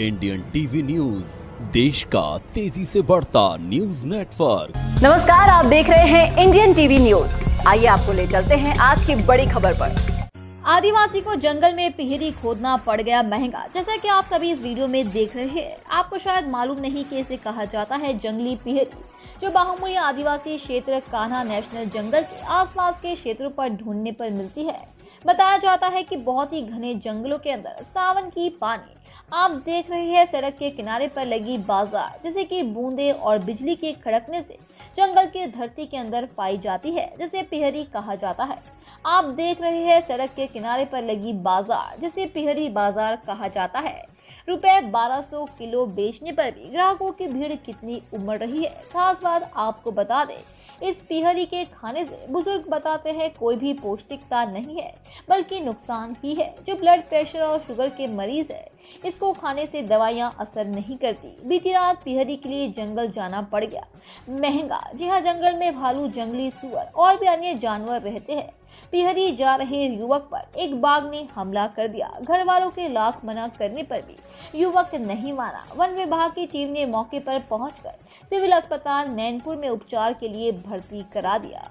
Indian TV news, देश का तेजी से बढ़ता न्यूज नेटवर्क। नमस्कार, आप देख रहे हैं इंडियन टीवी न्यूज। आइए आपको ले चलते हैं आज की बड़ी खबर पर। आदिवासी को जंगल में पिहरी खोदना पड़ गया महंगा। जैसा कि आप सभी इस वीडियो में देख रहे हैं, आपको शायद मालूम नहीं कि इसे कहा जाता है जंगली पिहरी, जो बाहुमुरी आदिवासी क्षेत्र कान्हा नेशनल जंगल के आसपास के क्षेत्रों पर ढूंढने पर मिलती है। बताया जाता है कि बहुत ही घने जंगलों के अंदर सावन की पानी आप देख रहे हैं सड़क के किनारे पर लगी बाजार, जैसे कि बूंदे और बिजली के खड़कने से जंगल की धरती के अंदर पाई जाती है, जिसे पिहरी कहा जाता है। आप देख रहे हैं सड़क के किनारे पर लगी बाजार, जिसे पिहरी बाजार कहा जाता है। रुपए 1200 किलो बेचने पर भी ग्राहकों की भीड़ कितनी उमड़ रही है। खास बात आपको बता दें, इस पिहरी के खाने से बुजुर्ग बताते हैं कोई भी पौष्टिकता नहीं है, बल्कि नुकसान ही है। जो ब्लड प्रेशर और शुगर के मरीज है, इसको खाने से दवाइयां असर नहीं करती। बीती रात पिहरी के लिए जंगल जाना पड़ गया महंगा। जी हाँ, जंगल में भालू, जंगली सुअर और भी अन्य जानवर रहते हैं। पिहरी जा रहे युवक पर एक बाघ ने हमला कर दिया। घर वालों के लाख मना करने पर भी युवक नहीं माना। वन विभाग की टीम ने मौके पर पहुंचकर सिविल अस्पताल नैनपुर में उपचार के लिए भर्ती करा दिया।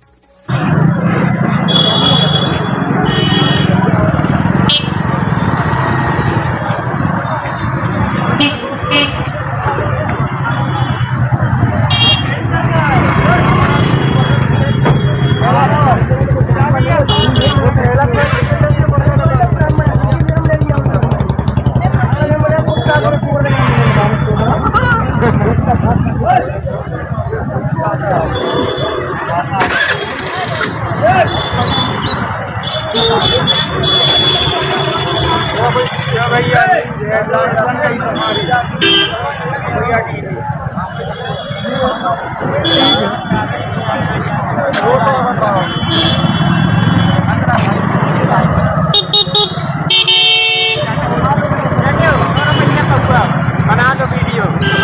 बना दो वीडियो।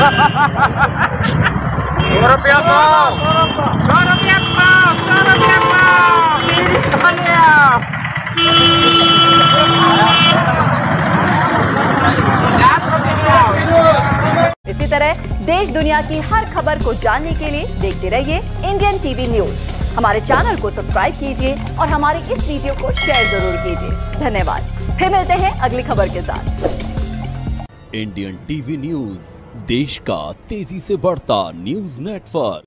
100 रुपया पाव, 100 रुपया पाव, 100 रुपया पाव। इसी तरह देश दुनिया की हर खबर को जानने के लिए देखते रहिए इंडियन टीवी न्यूज। हमारे चैनल को सब्सक्राइब कीजिए और हमारी इस वीडियो को शेयर जरूर कीजिए। धन्यवाद। फिर मिलते हैं अगली खबर के साथ। इंडियन टीवी न्यूज, देश का तेजी से बढ़ता न्यूज नेटवर्क।